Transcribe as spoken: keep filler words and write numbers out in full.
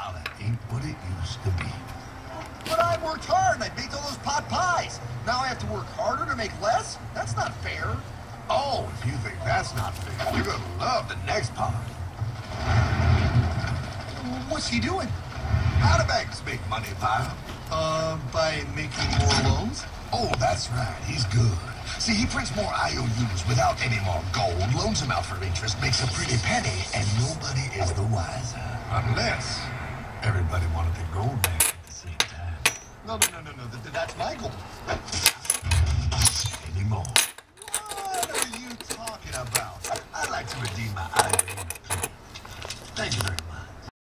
dollar ain't what it used to be. But I worked hard and I baked all those pot pies. Now I have to work harder to make less? That's not fair. Oh, if you think that's not fair, you're gonna love the next part. What's he doing? How do banks make money, pal? Uh, by making more loans? Oh, that's right. He's good. See, he prints more I O Us without any more gold, loans them out for interest, makes a pretty penny, and nobody is the wiser. Unless everybody wanted their gold back at the same time. No, no, no, no, no. Th- That's my goal. Anymore. What are you talking about? I'd like to redeem my I O U. Thank you very much.